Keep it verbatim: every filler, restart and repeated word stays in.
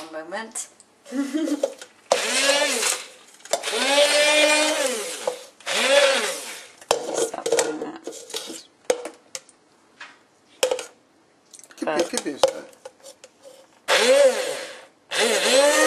one moment. Stop doing that. Che, che pensa?